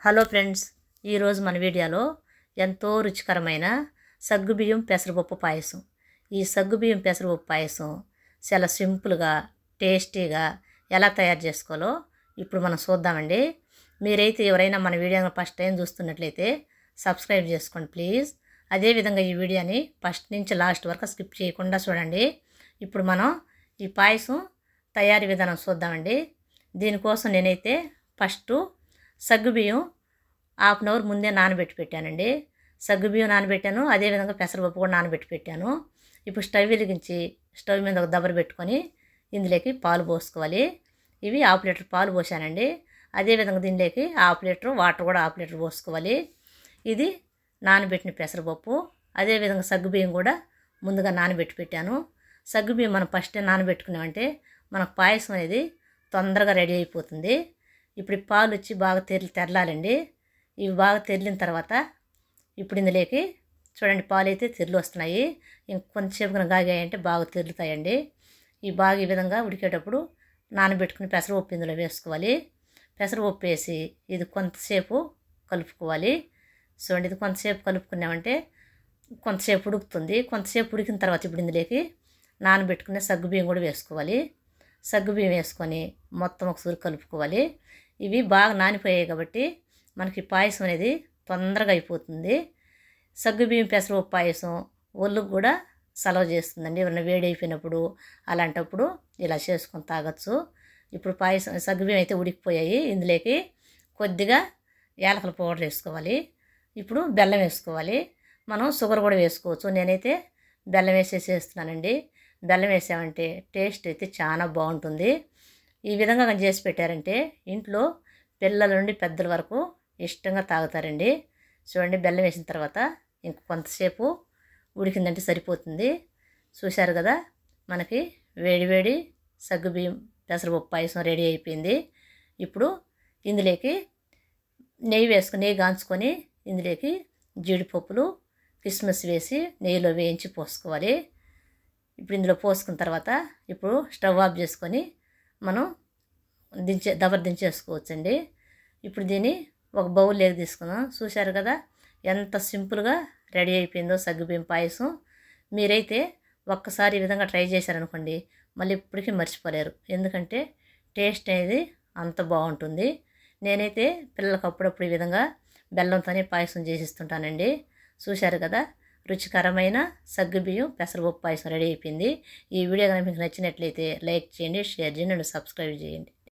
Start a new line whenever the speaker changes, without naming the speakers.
Hello friends, ఈరోజు మన వీడియోలో ఎంతో రుచికరమైన సగ్గుబియ్యం పెసరపప్పు పాయసం. ఈ సగ్గుబియ్యం పెసరపప్పు పాయసం చాలా సింపుల్గా టేస్టీగా ఎలా తయారు చేసుకోవాలో ఇప్పుడు మనం చూద్దామండి. మీరైతే ఎవరైనా మన వీడియోని ఫస్ట్ టైం చూస్తున్నట్లయితే సబ్స్క్రైబ్ చేసుకోండి ప్లీజ్. అదేవిధంగా ఈ వీడియోని ఫస్ట్ నుంచి లాస్ట్ వరకు స్కిప్ చేయకుండా చూడండి. ఇప్పుడు మనం ఈ పాయసం తయారీ విధానం చూద్దామండి. దీనికోసం నేనైతే ఫస్ట్ సగ్గుబియ్యం హాఫ్ అన్ అవర్ ముందే నానబెట్టి పెట్టానండి. సగ్గుబియ్యం నానబెట్టాను, అదేవిధంగా పెసరపప్పు కూడా నానబెట్టి పెట్టాను. ఇప్పుడు స్టవ్ వెలిగించి స్టవ్ మీద ఒక దబ్బర పెట్టుకొని ఇందులోకి పాలు పోసుకోవాలి. ఇవి హాఫ్ లీటర్ పాలు పోసానండి. అదేవిధంగా దీనిలోకి హాఫ్ లీటర్ వాటర్ కూడా హాఫ్ లీటర్ పోసుకోవాలి. ఇది నానబెట్టిన పెసరపప్పు, అదేవిధంగా సగ్గుబియ్యం కూడా ముందుగా నానబెట్టి పెట్టాను. సగ్గుబియ్యం మనం ఫస్టే నానబెట్టుకున్నామంటే మనకు పాయసం అనేది తొందరగా రెడీ అయిపోతుంది. ఇప్పుడు పాలు వచ్చి బాగా తెరలాలండి. ఇవి బాగా తెరిలిన తర్వాత ఇప్పుడు ఇందులోకి చూడండి, పాలు అయితే తెరలు వస్తున్నాయి. ఇంకొంతసేపు కనుక గాగాయంటే బాగా తెరులుతాయండి. ఈ బాగా ఈ విధంగా ఉడికేటప్పుడు నానబెట్టుకుని పెసరపప్పు ఇందులో వేసుకోవాలి. పెసరపప్పు వేసి ఇది కొంతసేపు కలుపుకోవాలి. చూడండి, ఇది కొంతసేపు కలుపుకున్నామంటే కొంతసేపు ఉడుకుతుంది. కొంతసేపు ఉడికిన తర్వాత ఇప్పుడు ఇందులోకి నానబెట్టుకునే సగ్గుబియ్యం కూడా వేసుకోవాలి. సగ్గుబియ్యం వేసుకొని మొత్తం ఒకసారి కలుపుకోవాలి. ఇవి బాగా నానిపోయాయి కాబట్టి మనకి పాయసం అనేది తొందరగా అయిపోతుంది. సగ్గుబియ్యం పెసరపప్పు పాయసం ఒళ్ళుకు కూడా సలవ చేస్తుందండి. ఎవరైనా వేడి అయిపోయినప్పుడు అలాంటప్పుడు ఇలా చేసుకొని తాగొచ్చు. ఇప్పుడు పాయసం సగ్గుబియ్యం అయితే ఉడికిపోయాయి. ఇందులోకి కొద్దిగా యాలకుల పౌడర్ వేసుకోవాలి. ఇప్పుడు బెల్లం వేసుకోవాలి. మనం షుగర్ కూడా వేసుకోవచ్చు. నేనైతే బెల్లం వేసేస్తున్నానండి. బెల్లం వేసామంటే టేస్ట్ అయితే చాలా బాగుంటుంది. ఈ విధంగా కానీ చేసి పెట్టారంటే ఇంట్లో పిల్లల నుండి పెద్దల వరకు ఇష్టంగా తాగుతారండి. చూడండి, బెల్లం వేసిన తర్వాత ఇంక కొంతసేపు ఉడికిందంటే సరిపోతుంది. చూశారు కదా, మనకి వేడి సగ్గుబియ్యం పెసరపప్పు పాయసం రెడీ అయిపోయింది. ఇప్పుడు ఇందులోకి నెయ్యి గాంచుకొని ఇందులోకి జీడిపప్పులు కిస్మిస్ వేసి నెయ్యిలో వేయించి పోసుకోవాలి. ఇప్పుడు ఇందులో పోసుకున్న తర్వాత ఇప్పుడు స్టవ్ ఆఫ్ చేసుకొని మనం దబర దించేసుకోవచ్చండి. ఇప్పుడు దీన్ని ఒక బౌల్లోకి తీసుకుందాం. చూశారు కదా ఎంత సింపుల్గా రెడీ అయిపోయిందో సగ్గుబియ్యం పాయసం. మీరైతే ఒక్కసారి ఈ విధంగా ట్రై చేశారనుకోండి, మళ్ళీ ఇప్పటికీ మర్చిపోలేరు. ఎందుకంటే టేస్ట్ అనేది అంత బాగుంటుంది. నేనైతే పిల్లలకు అప్పుడప్పుడు ఈ విధంగా బెల్లంతోనే పాయసం చేసిస్తుంటానండి. చూశారు కదా, రుచికరమైన సగ్గుబియ్యం పెసరపప్పు పాయసం రెడీ అయిపోయింది. ఈ వీడియో కనుక మీకు నచ్చినట్లయితే లైక్ చేయండి, షేర్ చేయండి అండ్ సబ్స్క్రైబ్ చేయండి.